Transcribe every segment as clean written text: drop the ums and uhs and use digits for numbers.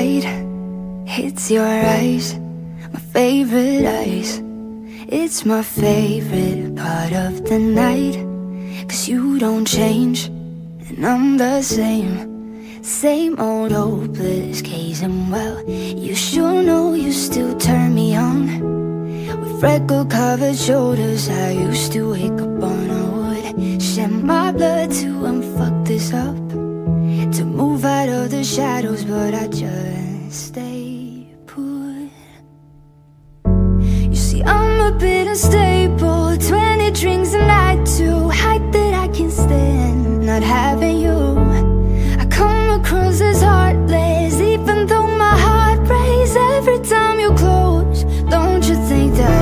light hits your eyes, my favorite eyes. It's my favorite part of the night, 'cause you don't change, and I'm the same. Same old hopeless case, and well, you sure know you still turn me on. With freckle-covered shoulders, I used to wake up on a wood, shed my blood to fuck this up, to move out of the shadows, but I just stay put. You see, I'm a bit unstable, 20 drinks a night to height that I can stand, not having you. I come across as heartless, even though my heart breaks every time you close. Don't you think that,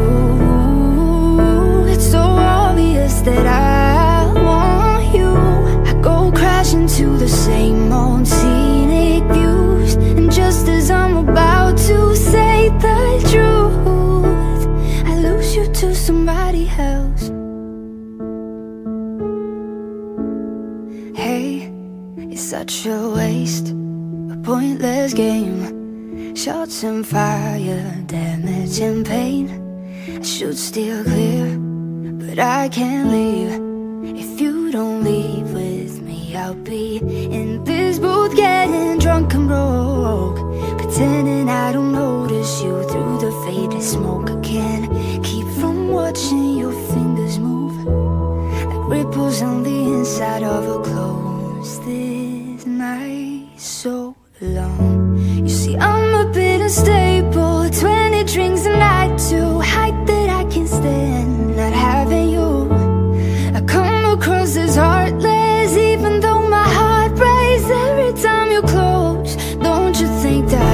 ooh, it's so obvious that I want you. I go crashing to the same old scenic views, and just as I'm about to say the truth, I lose you to somebody else. Hey, it's such a waste, a pointless game. Shots and fire, damage and pain. I should steer clear, but I can't leave. If you don't leave with me, I'll be in this booth getting drunk and broke, pretending I don't notice you through the faded smoke. I can't keep from watching your fingers move like ripples on the inside of a clothes. This night so long. You see, I'm a bit unstable, 20 drinks a night to height that I can stand, not having you. I come across as heartless, even though my heart breaks every time you close. Don't you think that,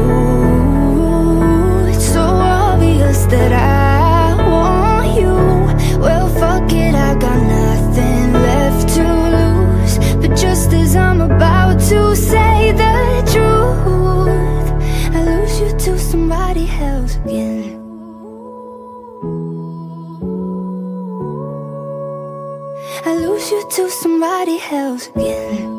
ooh, it's so obvious that I want you. Well, fuck it, I got nothing left to lose, but just as I'm about to say the truth, I lose you to somebody else again. I lose you to somebody else again.